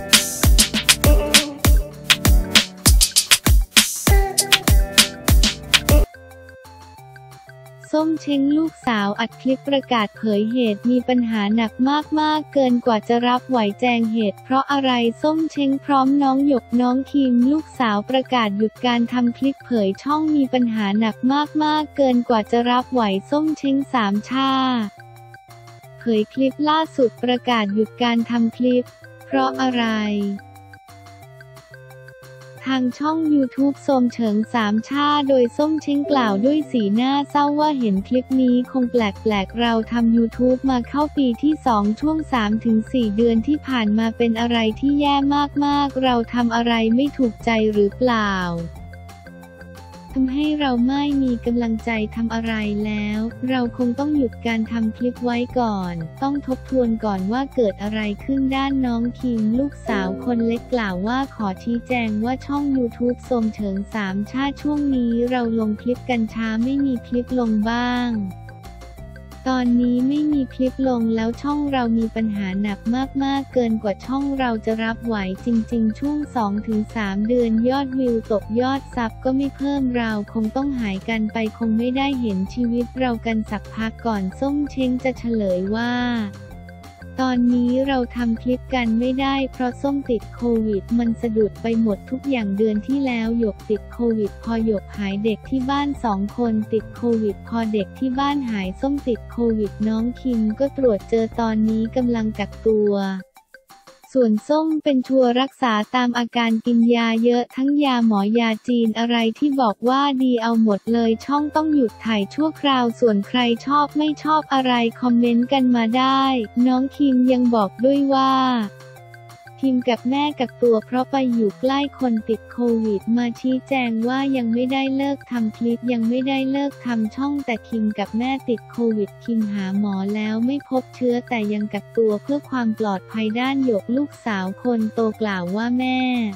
ส้มเช้งลูกสาวอัดคลิปประกาศเผยเหตุมีปัญหาหนักมากๆเกินกว่าจะรับไหวแจงเหตุเพราะอะไรส้มเช้งพร้อมน้องหยกน้องคิมลูกสาวประกาศหยุดการทำคลิปเผยช่องมีปัญหาหนักมากๆเกินกว่าจะรับไหวส้มเช้งสามชาเผยคลิปล่าสุดประกาศหยุดการทำคลิปเพราะอะไรทางช่อง YouTube ส้มเฉิงสามชาโดยส้มเช้งกล่าวด้วยสีหน้าเศร้าว่าเห็นคลิปนี้คงแปลกๆเราทำ YouTube มาเข้าปีที่2ช่วง 3-4 เดือนที่ผ่านมาเป็นอะไรที่แย่มากๆเราทำอะไรไม่ถูกใจหรือเปล่าทำให้เราไม่มีกำลังใจทำอะไรแล้วเราคงต้องหยุดการทำคลิปไว้ก่อนต้องทบทวนก่อนว่าเกิดอะไรขึ้นด้านน้องคิมลูกสาวคนเล็กกล่าวว่าขอชี้แจงว่าช่อง YouTube ส้มเฉิงสามชาช่วงนี้เราลงคลิปกันช้าไม่มีคลิปลงบ้างตอนนี้ไม่มีคลิปลงแล้วช่องเรามีปัญหาหนักมากๆเกินกว่าช่องเราจะรับไหวจริงๆช่วง 2-3 เดือนยอดวิวตกยอดซับก็ไม่เพิ่มเราคงต้องหายกันไปคงไม่ได้เห็นชีวิตเรากันสักพักก่อนส้มเช้งจะเฉลยว่าตอนนี้เราทำคลิปกันไม่ได้เพราะส้มติดโควิดมันสะดุดไปหมดทุกอย่างเดือนที่แล้วหยกติดโควิดพอหยกหายเด็กที่บ้าน2 คนติดโควิดพอเด็กที่บ้านหายส้มติดโควิดน้องคิมก็ตรวจเจอตอนนี้กำลังกักตัวส่วนส้มเป็นชัวร์รักษาตามอาการกินยาเยอะทั้งยาหมอยาจีนอะไรที่บอกว่าดีเอาหมดเลยช่องต้องหยุดถ่ายชั่วคราวส่วนใครชอบไม่ชอบอะไรคอมเมนต์กันมาได้น้องคิมยังบอกด้วยว่าคิมกับแม่กักตัวเพราะไปอยู่ใกล้คนติดโควิดมาชี้แจงว่ายังไม่ได้เลิกทำคลิปยังไม่ได้เลิกทำช่องแต่คิมกับแม่ติดโควิดคิมหาหมอแล้วไม่พบเชื้อแต่ยังกักตัวเพื่อความปลอดภัยด้านหยกลูกสาวคนโตกล่าวว่าแม่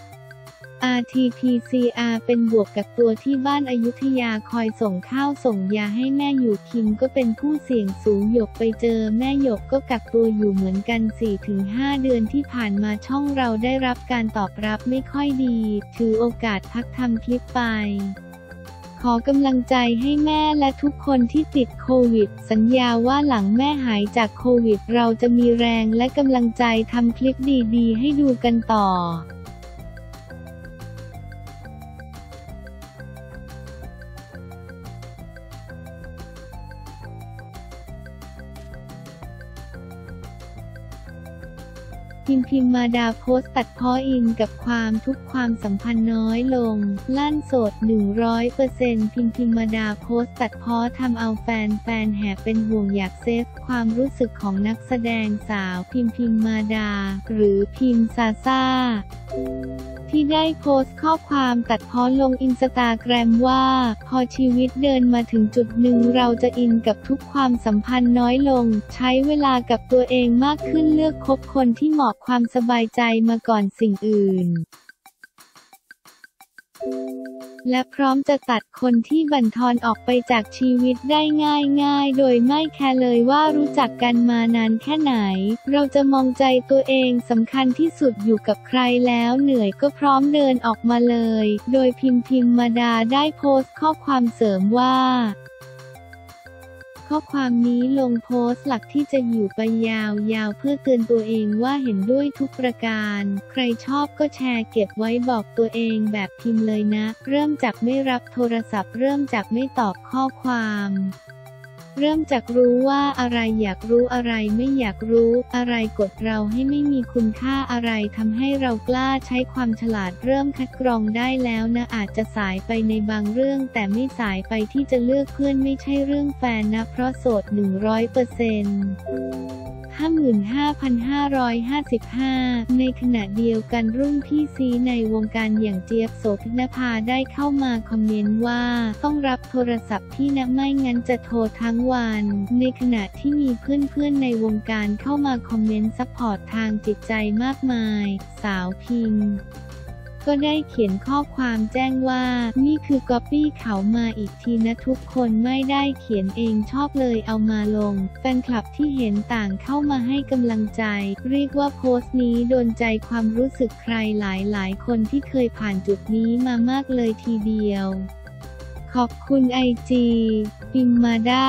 RT-PCR เป็นบวกกักตัวที่บ้านอยุธยาคอยส่งข้าวส่งยาให้แม่อยู่คิมก็เป็นผู้เสี่ยงสูงหยกไปเจอแม่หยกก็กักตัวอยู่เหมือนกัน 4-5 เดือนที่ผ่านมาช่องเราได้รับการตอบรับไม่ค่อยดีถือโอกาสพักทำคลิปไปขอกำลังใจให้แม่และทุกคนที่ติดโควิดสัญญาว่าหลังแม่หายจากโควิดเราจะมีแรงและกำลังใจทำคลิปดีๆให้ดูกันต่อพิมมาดาโพสต์ตัดพ้ออินกับความทุกความสัมพันธ์น้อยลงลั่นโสด 100% พิมมาดาโพสต์ตัดพ้อทำเอาแฟนแห่เป็นห่วงอยากเซฟความรู้สึกของนักแสดงสาวพิมมาดาหรือพิมซาซ่าที่ได้โพสต์ข้อความตัดพ้อลงอินสตาแกรมว่าพอชีวิตเดินมาถึงจุดหนึ่งเราจะอินกับทุกความสัมพันธ์น้อยลงใช้เวลากับตัวเองมากขึ้นเลือกคบคนที่เหมาะความสบายใจมาก่อนสิ่งอื่นและพร้อมจะตัดคนที่บั่นทอนออกไปจากชีวิตได้ง่ายๆโดยไม่แคร์เลยว่ารู้จักกันมานานแค่ไหนเราจะมองใจตัวเองสำคัญที่สุดอยู่กับใครแล้วเหนื่อยก็พร้อมเดินออกมาเลยโดยพิมมาดาได้โพสต์ข้อความเสริมว่าข้อความนี้ลงโพสต์หลักที่จะอยู่ไปยาวๆเพื่อเตือนตัวเองว่าเห็นด้วยทุกประการใครชอบก็แชร์เก็บไว้บอกตัวเองแบบพิมพ์เลยนะเริ่มจากไม่รับโทรศัพท์เริ่มจากไม่ตอบข้อความเริ่มจากรู้ว่าอะไรอยากรู้อะไรไม่อยากรู้อะไรกดเราให้ไม่มีคุณค่าอะไรทำให้เรากล้าใช้ความฉลาดเริ่มคัดกรองได้แล้วนะอาจจะสายไปในบางเรื่องแต่ไม่สายไปที่จะเลือกเพื่อนไม่ใช่เรื่องแฟนนะเพราะโสด 100% 55,555 ในขณะเดียวกันรุ่นพี่ซีในวงการอย่างเจี๊ยบโสภิณภาได้เข้ามาคอมเมนต์ว่าต้องรับโทรศัพท์พี่นะไม่งั้นจะโทรทั้งวันในขณะที่มีเพื่อนๆในวงการเข้ามาคอมเมนต์ซัพพอร์ตทางจิตใจมากมายสาวพิมก็ได้เขียนข้อความแจ้งว่านี่คือก๊อปปี้เขามาอีกทีนะทุกคนไม่ได้เขียนเองชอบเลยเอามาลงแฟนคลับที่เห็นต่างเข้ามาให้กำลังใจเรียกว่าโพสต์นี้โดนใจความรู้สึกใครหลายๆคนที่เคยผ่านจุดนี้มามากเลยทีเดียวขอบคุณไอจีปิมมาด้า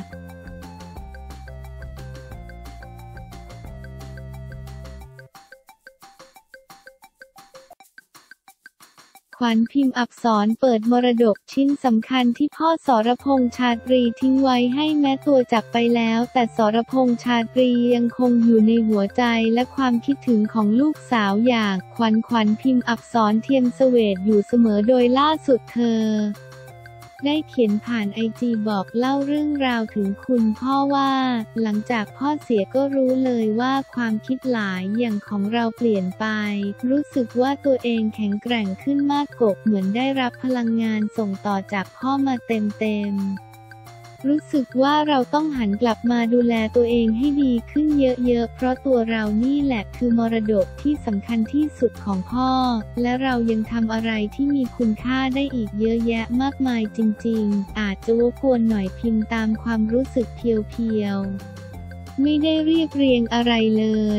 ขวัญพิมพ์อักษรเปิดมรดกชิ้นสำคัญที่พ่อสรพงษ์ชาตรีทิ้งไว้ให้แม้ตัวจากไปแล้วแต่สรพงษ์ชาตรียังคงอยู่ในหัวใจและความคิดถึงของลูกสาวอย่างขวัญพิมพ์อักษรเทียมเสวตอยู่เสมอโดยล่าสุดเธอได้เขียนผ่านไอจีบอกเล่าเรื่องราวถึงคุณพ่อว่าหลังจากพ่อเสียก็รู้เลยว่าความคิดหลายอย่างของเราเปลี่ยนไปรู้สึกว่าตัวเองแข็งแกร่งขึ้นมากเหมือนได้รับพลังงานส่งต่อจากพ่อมาเต็มรู้สึกว่าเราต้องหันกลับมาดูแลตัวเองให้ดีขึ้นเยอะๆเพราะตัวเรานี่แหละคือมรดกที่สำคัญที่สุดของพ่อและเรายังทำอะไรที่มีคุณค่าได้อีกเยอะแยะมากมายจริงๆอาจจะวกวนหน่อยพิมพ์ตามความรู้สึกเพียวๆไม่ได้เรียบเรียงอะไรเลย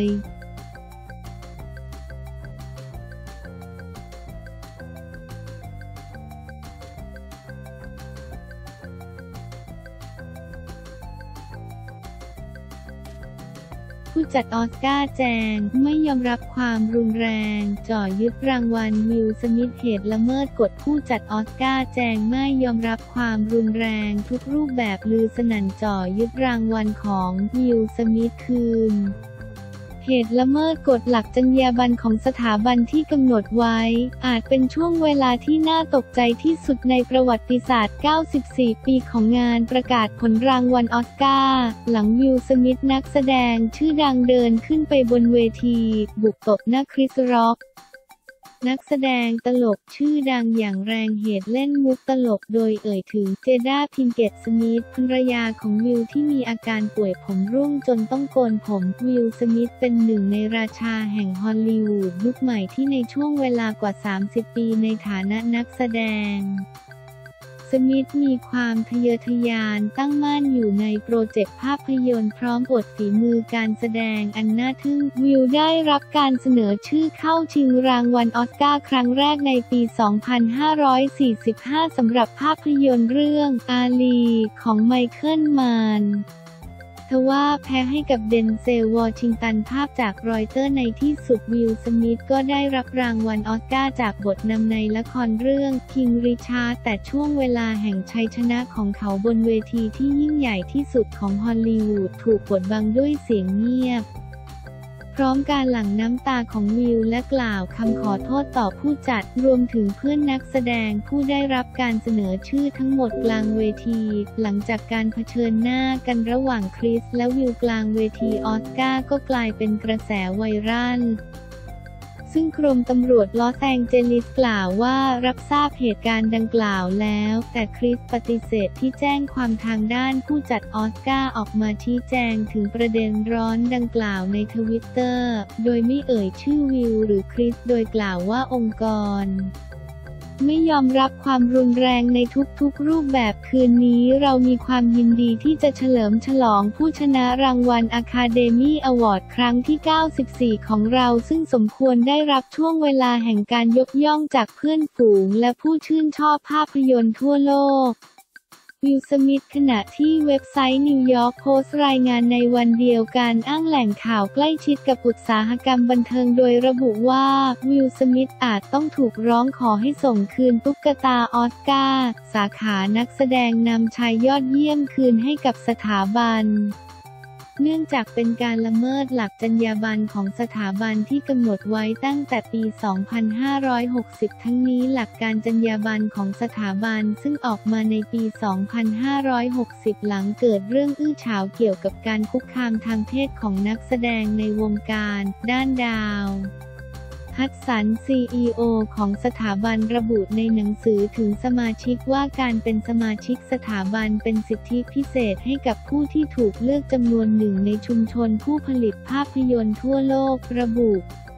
ผู้จัดออสการ์แจงไม่ยอมรับความรุนแรงจ่อยึดรางวัลวิล สมิธเหตุละเมิดกฎผู้จัดออสการ์แจงไม่ยอมรับความรุนแรงทุกรูปแบบลือสนั่นจ่อยึดรางวัลของวิล สมิธคืนเหตุละเมิดกฎหลักจรรยาบรรณของสถาบันที่กำหนดไว้อาจเป็นช่วงเวลาที่น่าตกใจที่สุดในประวัติศาสตร์94ปีของงานประกาศผลรางวัลออสการ์หลังวิล สมิธนักแสดงชื่อดังเดินขึ้นไปบนเวทีบุกตบหน้าคริส ร็อกนักแสดงตลกชื่อดังอย่างแรงเหตุเล่นมุกตลกโดยเอ่ยถึงเจด้า พินเกต สมิธภรรยาของวิลที่มีอาการป่วยผมร่วงจนต้องโกนผมวิล สมิธเป็นหนึ่งในราชาแห่งฮอลลีวูดยุคใหม่ที่ในช่วงเวลากว่า30ปีในฐานะนักแสดงสมิธมีความทะเยอทะยานตั้งมั่นอยู่ในโปรเจกต์ภาพยนตร์พร้อมบทฝีมือการแสดงอันน่าทึ่งวิลได้รับการเสนอชื่อเข้าชิงรางวัลออสการ์ครั้งแรกในปี 2545 สำหรับภาพยนตร์เรื่องอาลีของไมเคิล มานทว่าแพ้ให้กับเดนเซล วอชิงตันภาพจากรอยเตอร์ในที่สุดวิล สมิธก็ได้รับรางวัลออสการ์จากบทนำในละครเรื่องคิง ริชาร์ดแต่ช่วงเวลาแห่งชัยชนะของเขาบนเวทีที่ยิ่งใหญ่ที่สุดของฮอลลีวูดถูกบดบังด้วยเสียงเงียบพร้อมการหลั่งน้ำตาของวิลและกล่าวคำขอโทษต่อผู้จัดรวมถึงเพื่อนนักแสดงผู้ได้รับการเสนอชื่อทั้งหมดกลางเวทีหลังจากการเผชิญหน้ากันระหว่างคริสและวิลกลางเวทีออสการ์ก็กลายเป็นกระแสไวรัลซึ่งกรมตำรวจลอสแองเจลิสกล่าวว่ารับทราบเหตุการณ์ดังกล่าวแล้วแต่คริสปฏิเสธที่แจ้งความทางด้านผู้จัดออสการ์ออกมาชี้แจงถึงประเด็นร้อนดังกล่าวในทวิตเตอร์โดยไม่เอ่ยชื่อวิลหรือคริสโดยกล่าวว่าองค์กรไม่ยอมรับความรุนแรงในทุกๆรูปแบบคืนนี้เรามีความยินดีที่จะเฉลิมฉลองผู้ชนะรางวัล Academy Award ครั้งที่ 94 ของเราซึ่งสมควรได้รับช่วงเวลาแห่งการยกย่องจากเพื่อนฝูงและผู้ชื่นชอบภาพยนตร์ทั่วโลกวิล สมิธขณะที่เว็บไซต์นิวยอร์กโพสต์รายงานในวันเดียวกันอ้างแหล่งข่าวใกล้ชิดกับอุตสาหกรรมบันเทิงโดยระบุว่าวิล สมิธอาจต้องถูกร้องขอให้ส่งคืนตุ๊กตาออสการ์สาขานักแสดงนำชายยอดเยี่ยมคืนให้กับสถาบันเนื่องจากเป็นการละเมิดหลักจรรยาบรรณของสถาบันที่กำหนดไว้ตั้งแต่ปี 2560 ทั้งนี้หลักการจรรยาบรรณของสถาบันซึ่งออกมาในปี 2560 หลังเกิดเรื่องอื้อฉาวเกี่ยวกับการคุกคามทางเพศของนักแสดงในวงการด้านดาวฮัดสัน CEO ของสถาบันระบุในหนังสือถึงสมาชิกว่าการเป็นสมาชิกสถาบันเป็นสิทธิพิเศษให้กับผู้ที่ถูกเลือกจำนวนหนึ่งในชุมชนผู้ผลิตภาพยนตร์ทั่วโลกระบุ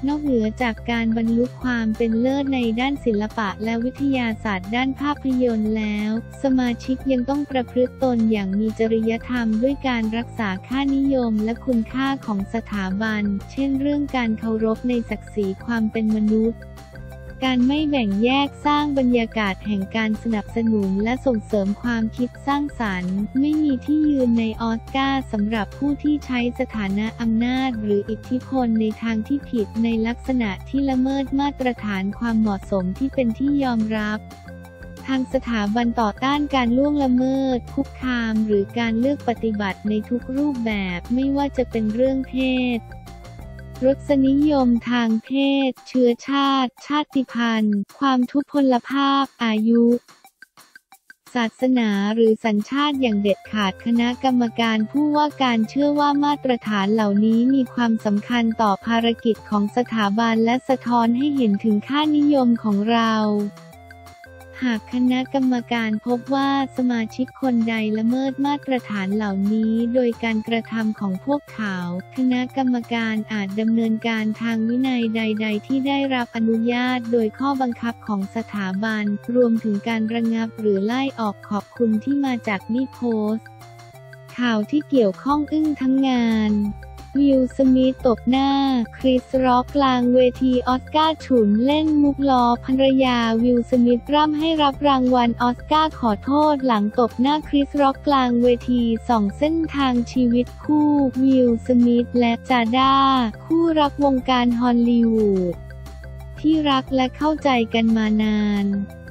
นอกเหนือจากการบรรลุความเป็นเลิศในด้านศิลปะและวิทยาศาสตร์ด้านภาพยนตร์แล้วสมาชิกยังต้องประพฤติตนอย่างมีจริยธรรมด้วยการรักษาค่านิยมและคุณค่าของสถาบันเช่นเรื่องการเคารพในศักดิ์ศรีความเป็นมนุษย์การไม่แบ่งแยกสร้างบรรยากาศแห่งการสนับสนุนและส่งเสริมความคิดสร้างสรรค์ไม่มีที่ยืนในออสการ์สำหรับผู้ที่ใช้สถานะอำนาจหรืออิทธิพลในทางที่ผิดในลักษณะที่ละเมิดมาตรฐานความเหมาะสมที่เป็นที่ยอมรับทางสถาบันต่อต้านการล่วงละเมิดคุกคามหรือการเลือกปฏิบัติในทุกรูปแบบไม่ว่าจะเป็นเรื่องเพศรสนิยมทางเพศเชื้อชาติชาติพันธุ์ความทุพพลภาพอายุศาสนาหรือสัญชาติอย่างเด็ดขาดคณะกรรมการผู้ว่าการเชื่อว่ามาตรฐานเหล่านี้มีความสำคัญต่อภารกิจของสถาบันและสะท้อนให้เห็นถึงค่านิยมของเราหากคณะกรรมการพบว่าสมาชิกคนใดละเมิดมาตรฐานเหล่านี้โดยการกระทำของพวกเขาคณะกรรมการอาจดำเนินการทางวินัยใดๆที่ได้รับอนุญาตโดยข้อบังคับของสถาบันรวมถึงการระงับหรือไล่ออกขอบคุณที่มาจากนี่โพสต์ข่าวที่เกี่ยวข้องอึ้งทั้งงานวิล สมิธตบหน้าคริส ร็อกกลางเวทีออสการ์ฉุนเล่นมุกล้อภรรยาวิล สมิธร่ำให้รับรางวัลออสการ์ขอโทษหลังตบหน้าคริส ร็อกกลางเวทีส่องเส้นทางชีวิตคู่วิล สมิธและจาด้าคู่รักวงการฮอลลีวูดที่รักและเข้าใจกันมานาน